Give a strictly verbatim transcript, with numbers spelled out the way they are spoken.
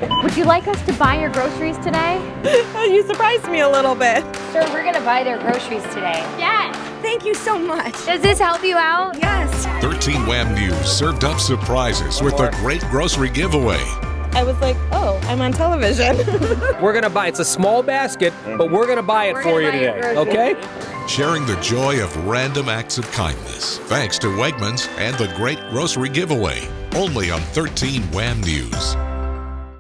Would you like us to buy your groceries today? You surprised me a little bit. Sir, we're gonna buy their groceries today. Yes. Thank you so much. Does this help you out? Yes. thirteen Wham News served up surprises with a great grocery giveaway. I was like, oh, I'm on television. We're gonna buy, it's a small basket, but we're gonna buy it We're for gonna you buy your today, groceries. okay? Sharing the joy of random acts of kindness. Thanks to Wegmans and the great grocery giveaway. Only on thirteen Wham News.